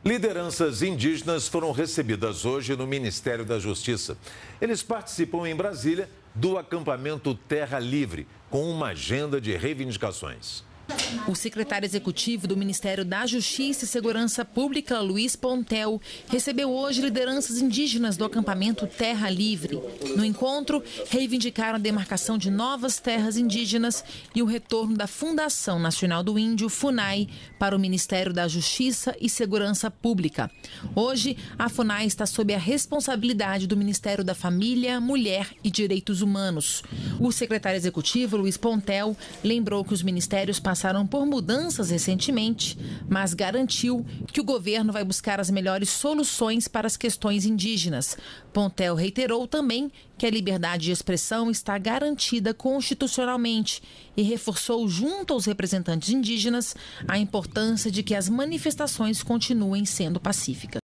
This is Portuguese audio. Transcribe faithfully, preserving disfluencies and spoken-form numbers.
Lideranças indígenas foram recebidas hoje no Ministério da Justiça. Eles participam em Brasília do acampamento Terra Livre, com uma agenda de reivindicações. O secretário executivo do Ministério da Justiça e Segurança Pública, Luiz Pontel, recebeu hoje lideranças indígenas do acampamento Terra Livre. No encontro, reivindicaram a demarcação de novas terras indígenas e o retorno da Fundação Nacional do Índio, FUNAI, para o Ministério da Justiça e Segurança Pública. Hoje, a FUNAI está sob a responsabilidade do Ministério da Família, Mulher e Direitos Humanos. O secretário executivo, Luiz Pontel, lembrou que os ministérios passaram por mudanças recentemente, mas garantiu que o governo vai buscar as melhores soluções para as questões indígenas. Pontel reiterou também que a liberdade de expressão está garantida constitucionalmente e reforçou junto aos representantes indígenas a importância de que as manifestações continuem sendo pacíficas.